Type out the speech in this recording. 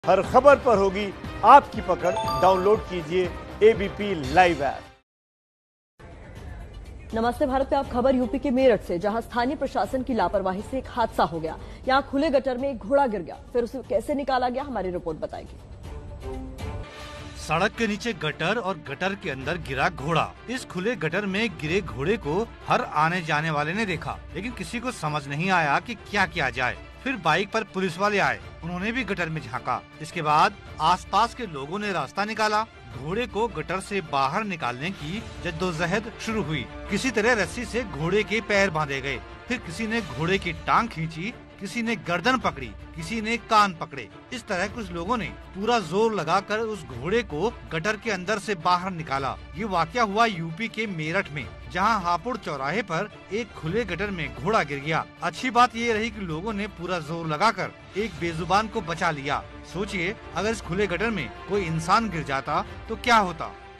हर खबर पर होगी आपकी पकड़। डाउनलोड कीजिए एबीपी लाइव ऐप। नमस्ते भारत पे आप खबर यूपी के मेरठ से, जहां स्थानीय प्रशासन की लापरवाही से एक हादसा हो गया। यहां खुले गटर में एक घोड़ा गिर गया, फिर उसे कैसे निकाला गया हमारी रिपोर्ट बताएगी। सड़क के नीचे गटर और गटर के अंदर गिरा घोड़ा। इस खुले गटर में गिरे घोड़े को हर आने जाने वाले ने देखा, लेकिन किसी को समझ नहीं आया कि क्या किया जाए। फिर बाइक पर पुलिस वाले आए, उन्होंने भी गटर में झांका। इसके बाद आसपास के लोगों ने रास्ता निकाला। घोड़े को गटर से बाहर निकालने की जद्दोजहद शुरू हुई। किसी तरह रस्सी से घोड़े के पैर बांधे गए, फिर किसी ने घोड़े की टांग खींची, किसी ने गर्दन पकड़ी, किसी ने कान पकड़े। इस तरह कुछ लोगों ने पूरा जोर लगाकर उस घोड़े को गटर के अंदर से बाहर निकाला। ये वाकया हुआ यूपी के मेरठ में, जहां हापुड़ चौराहे पर एक खुले गटर में घोड़ा गिर गया। अच्छी बात ये रही कि लोगों ने पूरा जोर लगाकर एक बेजुबान को बचा लिया। सोचिए, अगर इस खुले गटर में कोई इंसान गिर जाता तो क्या होता।